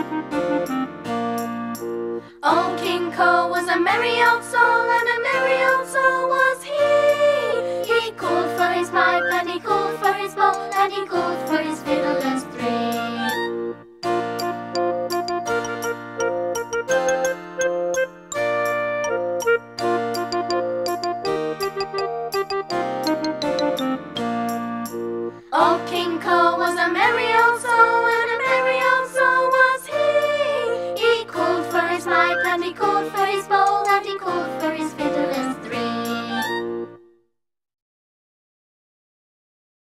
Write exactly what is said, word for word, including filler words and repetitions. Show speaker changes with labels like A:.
A: Old King Cole was a merry old soul, and a merry old soul was he. He called for his pipe, and he called for his bowl, and he called for his fiddlers three. Old King Cole was a merry old soul, and a merry old soul was he. He called for his pipe, and he called for his bowl, and he called for his fiddle.